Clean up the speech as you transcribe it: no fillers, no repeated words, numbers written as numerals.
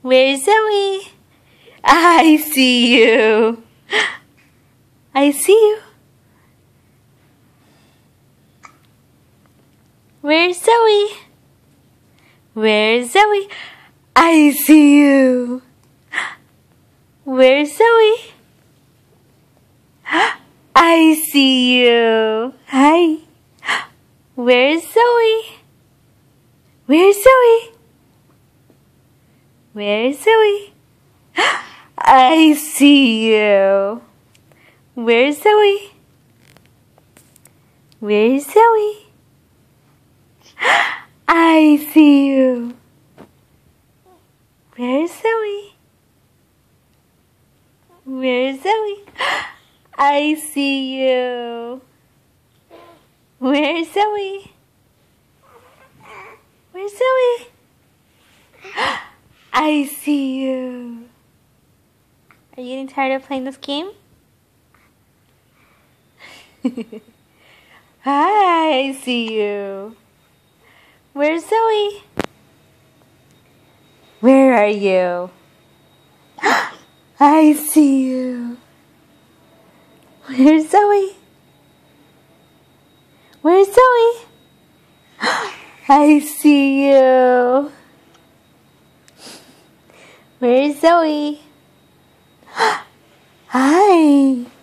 Where's Zoe? I see you. I see you. Where's Zoe? Where's Zoe? I see you. Where's Zoe? I see you. Hi. Where's Zoe? Where's Zoe? Where's Zoe? I see you. Where's Zoe? Where's Zoe? I see you. Where's Zoe? Where's Zoe? I see you. Where's Zoe? Where's Zoe? I see you. Are you getting tired of playing this game? Hi, I see you. Where's Zoe? Where are you? I see you. Where's Zoe? Where's Zoe? I see you. Where's Zoe? Hi.